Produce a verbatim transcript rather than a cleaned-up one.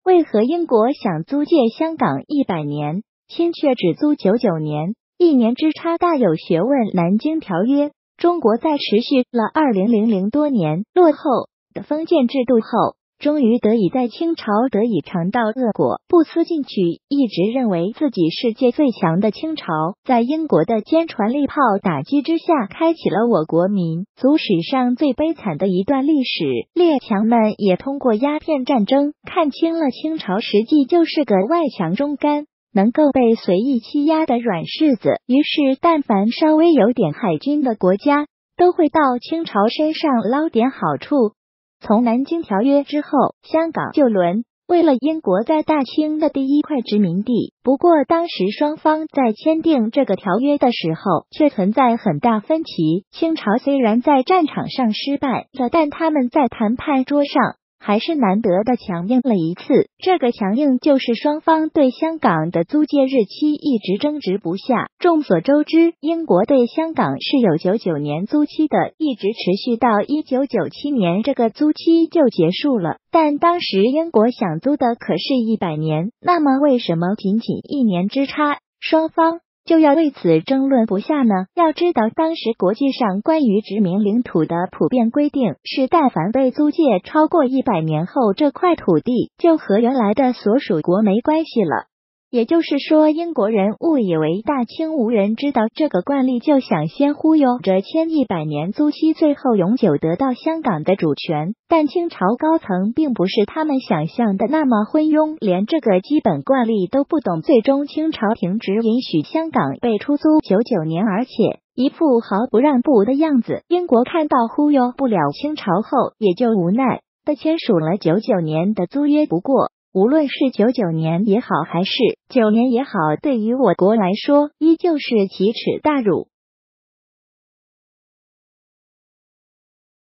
为何英国想租借香港一百年，清却只租九九年，一年之差大有学问？南京条约，中国在持续了二零多年落后的封建制度后，终于得以在清朝得以尝到恶果，不思进取。一直认为自己世界最强的清朝，在英国的坚船利炮打击之下，开启了我国民族史上最悲惨的一段历史。列强们也通过鸦片战争看清了清朝实际就是个外强中干，能够被随意欺压的软柿子。于是但凡稍微有点海军的国家，都会到清朝身上捞点好处。从南京条约之后，香港就沦为了英国在大清的第一块殖民地。不过当时双方在签订这个条约的时候，却存在很大分歧。清朝虽然在战场上失败了，但他们在谈判桌上还是难得的强硬了一次。这个强硬就是双方对香港的租借日期一直争执不下。众所周知，英国对香港是有九九年租期的，一直持续到一九九七年，这个租期就结束了。但当时英国想租的可是一百年，那么为什么仅仅一年之差，双方就要为此争论不下呢？要知道，当时国际上关于殖民领土的普遍规定是，但凡被租借超过一百年后，这块土地就和原来的所属国没关系了。也就是说，英国人误以为大清无人知道这个惯例，就想先忽悠着签一百年租期，最后永久得到香港的主权。但清朝高层并不是他们想象的那么昏庸，连这个基本惯例都不懂。最终清朝停止允许香港被出租九九年，而且一副毫不让步的样子。英国看到忽悠不了清朝后，也就无奈的签署了九九年的租约。不过无论是九九年也好，还是九年也好，对于我国来说，依旧是奇耻大辱。